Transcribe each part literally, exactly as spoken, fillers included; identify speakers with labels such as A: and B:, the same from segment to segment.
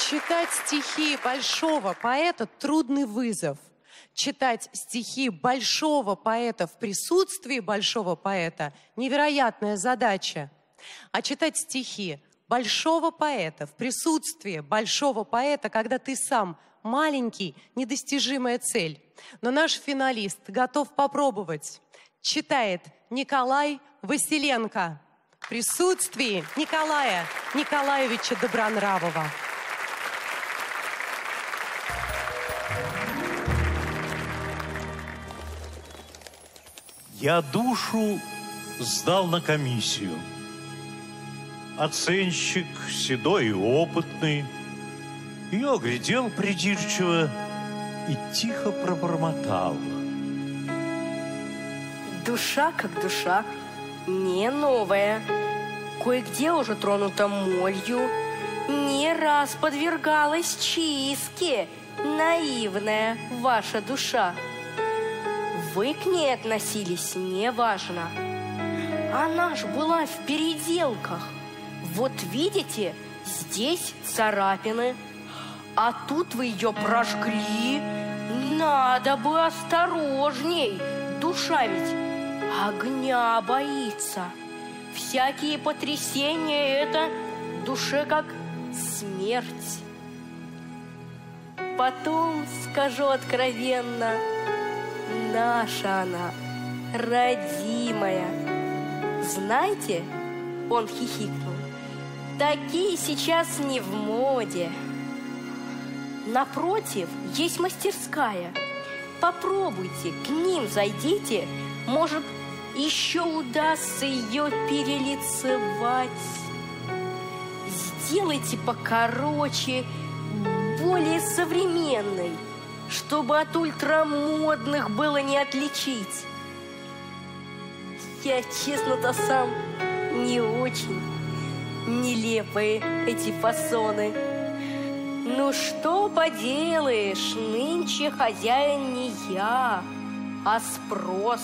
A: Читать стихи большого поэта – трудный вызов. Читать стихи большого поэта в присутствии большого поэта – невероятная задача. А читать стихи большого поэта в присутствии большого поэта, когда ты сам маленький, недостижимая цель. Но наш финалист готов попробовать. Читает Николай Василенко в присутствии Николая Николаевича Добронравова.
B: Я душу сдал на комиссию. Оценщик, седой и опытный, ее оглядел придирчиво и тихо пробормотал.
C: Душа как душа, не новая. Кое-где уже тронута молью, не раз подвергалась чистке наивная ваша душа. Вы к ней относились неважно. Она ж была в переделках. Вот видите, здесь царапины, а тут вы ее прожгли. Надо бы осторожней. Душа ведь огня боится. Всякие потрясения — это душе как смерть. Потом скажу откровенно, наша она, родимая. Знаете, он хихикнул, такие сейчас не в моде. Напротив, есть мастерская. Попробуйте, к ним зайдите. Может, еще удастся ее перелицевать. Сделайте покороче, более современной, чтобы от ультрамодных было не отличить. Я, честно-то, сам не очень. Нелепые эти фасоны. Ну что поделаешь, нынче хозяин не я, а спрос.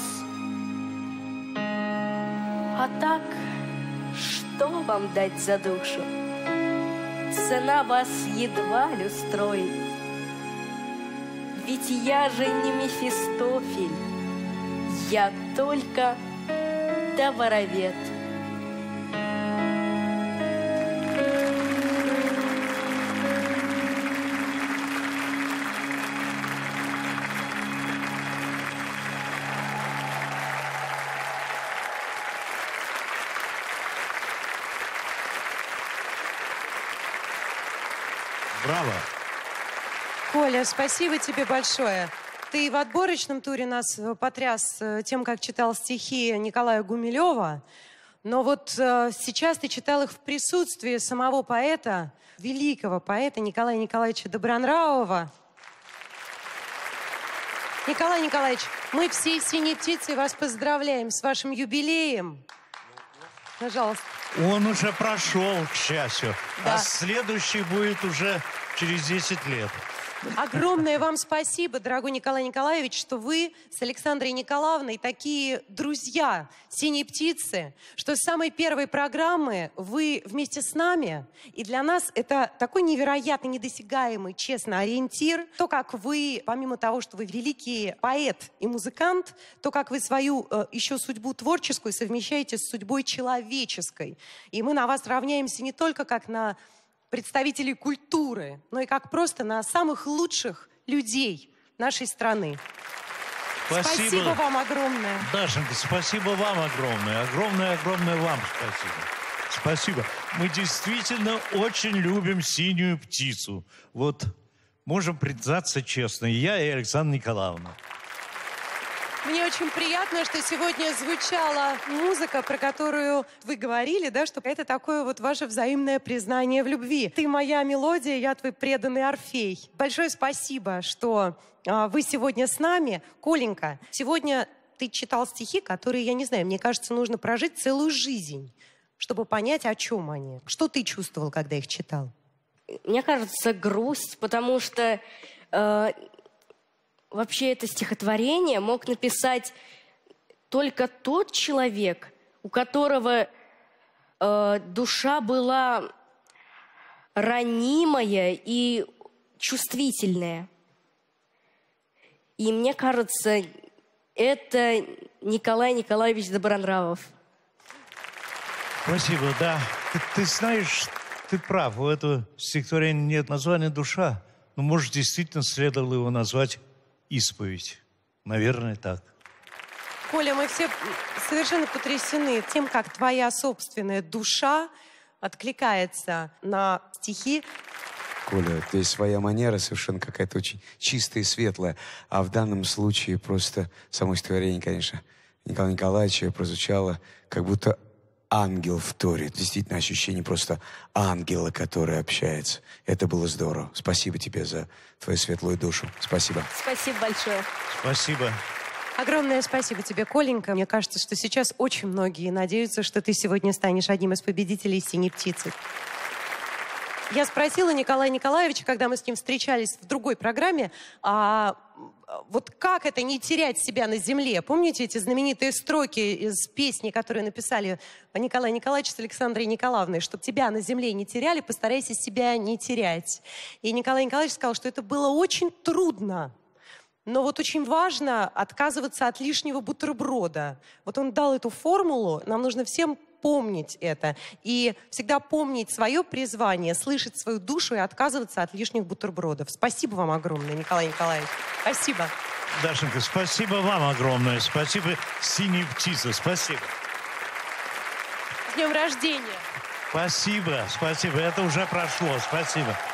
C: А так, что вам дать за душу? Цена вас едва ли устроит. Ведь я же не Мефистофель, я только товаровед.
B: Браво!
A: Коля, спасибо тебе большое. Ты в отборочном туре нас потряс тем, как читал стихи Николая Гумилева. Но вот э, сейчас ты читал их в присутствии самого поэта, великого поэта Николая Николаевича Добронравова. Николай Николаевич, мы всей «Синей птицей» вас поздравляем с вашим юбилеем. Пожалуйста.
B: Он уже прошел, к счастью.
A: Да.
B: А следующий будет уже через десять лет.
A: Огромное вам спасибо, дорогой Николай Николаевич, что вы с Александрой Николаевной такие друзья «Синей птицы», что с самой первой программы вы вместе с нами. И для нас это такой невероятно недосягаемый, честно, ориентир. То, как вы, помимо того, что вы великий поэт и музыкант, то, как вы свою э, еще судьбу творческую совмещаете с судьбой человеческой. И мы на вас равняемся не только как на представителей культуры, но и как просто на самых лучших людей нашей страны.
B: Спасибо,
A: спасибо вам огромное.
B: Дашенька, спасибо вам огромное. Огромное-огромное вам спасибо. Спасибо. Мы действительно очень любим «Синюю птицу». Вот можем признаться честно, и я, и Александра Николаевна.
A: Мне очень приятно, что сегодня звучала музыка, про которую вы говорили, да, что это такое вот ваше взаимное признание в любви. Ты моя мелодия, я твой преданный Орфей. Большое спасибо, что а, вы сегодня с нами. Коленька, сегодня ты читал стихи, которые, я не знаю, мне кажется, нужно прожить целую жизнь, чтобы понять, о чем они. Что ты чувствовал, когда их читал?
C: Мне кажется, грусть, потому что... Э Вообще это стихотворение мог написать только тот человек, у которого э, душа была ранимая и чувствительная. И мне кажется, это Николай Николаевич Добронравов.
B: Спасибо, да. Ты, ты знаешь, ты прав, у этого стихотворения нет названия «Душа». Но, может, действительно следовало его назвать «Исповедь». Наверное, так.
A: Коля, мы все совершенно потрясены тем, как твоя собственная душа откликается на стихи.
D: Коля, здесь своя манера совершенно какая-то очень чистая и светлая. А в данном случае просто само стихотворение, конечно, Николая Николаевича прозвучало, как будто ангел вторит. Действительно, ощущение просто ангела, который общается. Это было здорово. Спасибо тебе за твою светлую душу. Спасибо.
C: Спасибо большое.
B: Спасибо.
A: Огромное спасибо тебе, Коленька. Мне кажется, что сейчас очень многие надеются, что ты сегодня станешь одним из победителей «Синей птицы». Я спросила Николая Николаевича, когда мы с ним встречались в другой программе, а вот как это не терять себя на земле? Помните эти знаменитые строки из песни, которые написали Николай Николаевич с Александрой Николаевной, чтобы тебя на земле не теряли, постарайся себя не терять. И Николай Николаевич сказал, что это было очень трудно. Но вот очень важно отказываться от лишнего бутерброда. Вот он дал эту формулу, нам нужно всем помнить это. И всегда помнить свое призвание, слышать свою душу и отказываться от лишних бутербродов. Спасибо вам огромное, Николай Николаевич. Спасибо.
B: Дашенька, спасибо вам огромное. Спасибо, «Синяя птица». Спасибо.
A: С днем рождения.
B: Спасибо, спасибо. Это уже прошло. Спасибо.